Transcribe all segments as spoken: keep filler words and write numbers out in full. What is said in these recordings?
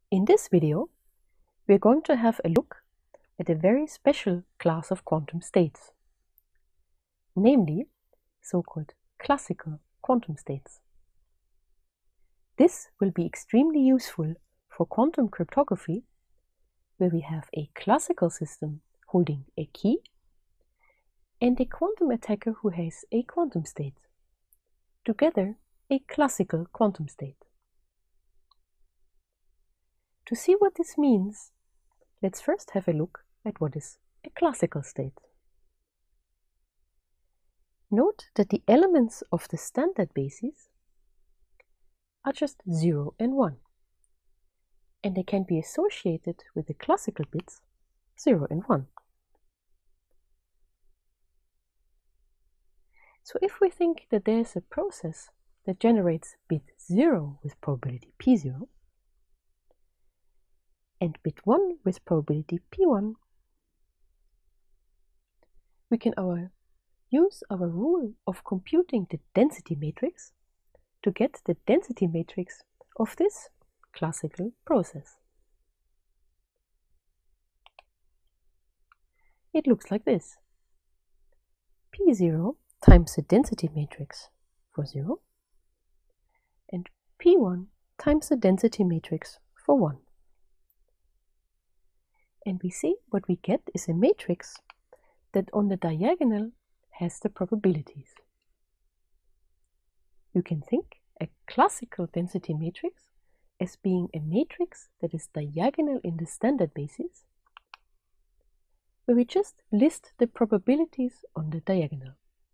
In this video, we're going to have a look at a very special class of quantum states, namely so-called classical quantum states. This will be extremely useful for quantum cryptography, where we have a classical system holding a key and a quantum attacker who has a quantum state, together a classical quantum state. To see what this means, let's first have a look at what is a classical state. Note that the elements of the standard basis are just zero and one, and they can be associated with the classical bits zero and one. So if we think that there is a process that generates bit zero with probability p zero, and bit one with probability p one, we can our, use our rule of computing the density matrix to get the density matrix of this classical process. It looks like this. p zero times the density matrix for zero, and p one times the density matrix for one. And we see what we get is a matrix that on the diagonal has the probabilities. You can think a classical density matrix as being a matrix that is diagonal in the standard basis, where we just list the probabilities on the diagonal.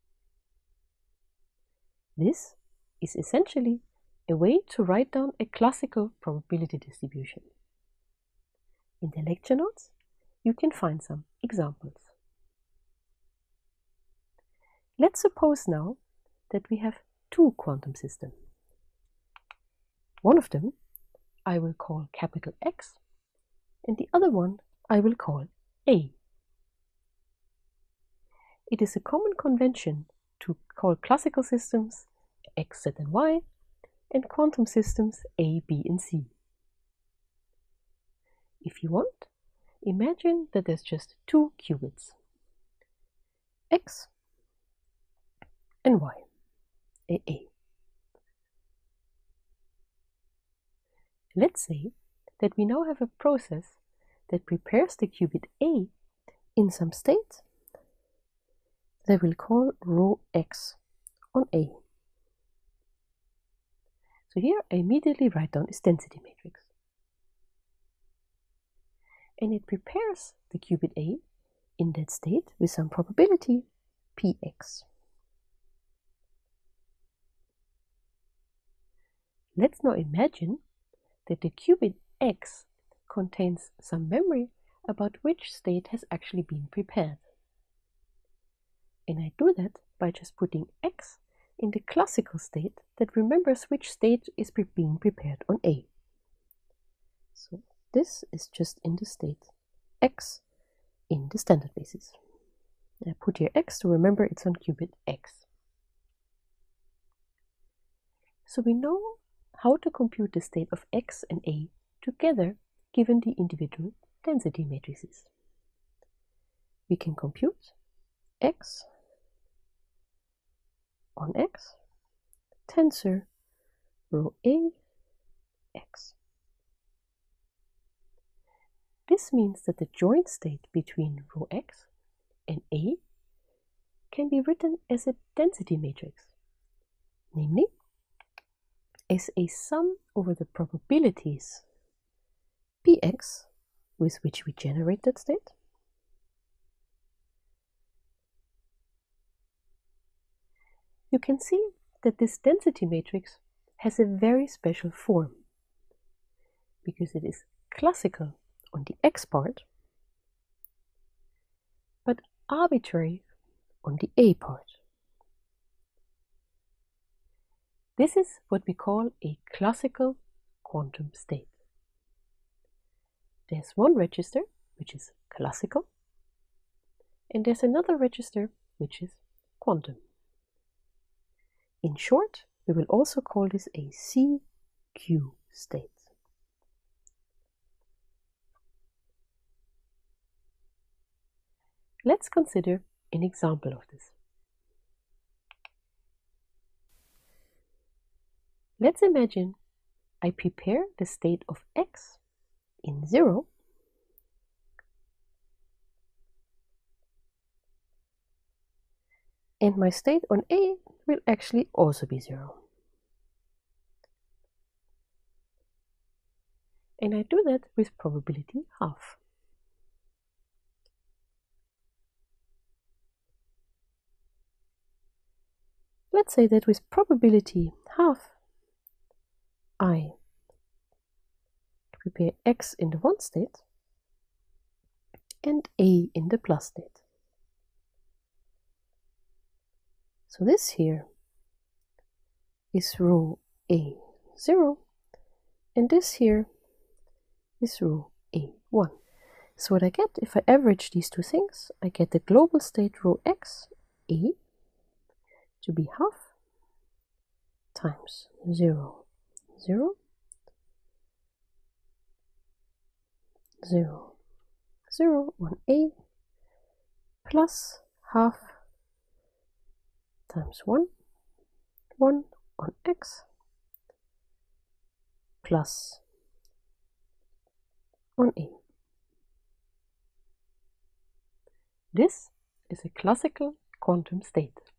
This is essentially a way to write down a classical probability distribution. In the lecture notes, you can find some examples. Let's suppose now that we have two quantum systems. One of them I will call capital X, and the other one I will call A. It is a common convention to call classical systems X, Z, and Y, and quantum systems A, B, and C. If you want, imagine that there's just two qubits, X and Y, A, A. Let's say that we now have a process that prepares the qubit A in some state that we'll call rho X on A. So here I immediately write down its density matrix. And it prepares the qubit A in that state with some probability px. Let's now imagine that the qubit X contains some memory about which state has actually been prepared. And I do that by just putting X in the classical state that remembers which state is being prepared on A. So this is just in the state X in the standard basis. I put here X to remember it's on qubit X. So we know how to compute the state of X and A together given the individual density matrices. We can compute X on X tensor rho A X. This means that the joint state between rho X and A can be written as a density matrix, namely as a sum over the probabilities px with which we generate that state you can see that this density matrix has a very special form because it is classical on the X part, but arbitrary on the A part. This is what we call a classical quantum state. There's one register which is classical, and there's another register which is quantum. In short, we will also call this a C Q state. Let's consider an example of this. Let's imagine I prepare the state of x in zero and my state on A will actually also be zero. And I do that with probability half. Let's say that with probability half, I prepare x in the one state and A in the plus state. So this here is row A zero, and this here is row A one. So what I get, if I average these two things, I get the global state row x, A, to be half times zero, zero, zero, zero on A, plus half times one, one on x, plus on A. This is a classical quantum state.